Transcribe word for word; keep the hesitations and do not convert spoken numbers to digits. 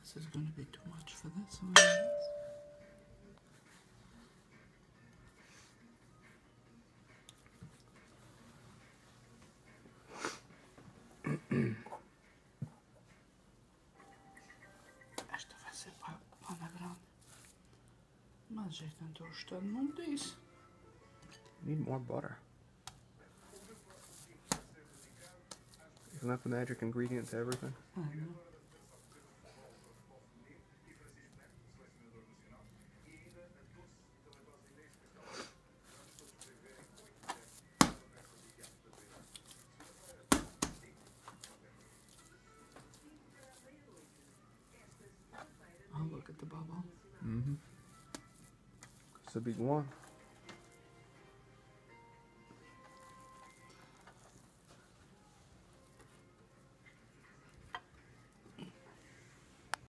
This is going to be too much for this one. Esta vai ser pana grande. Mas já tanto gostando muito disso. Need more butter. Isn't that the magic ingredient to everything? I know. Oh, look at the bubble. Mm-hmm. It's a big one.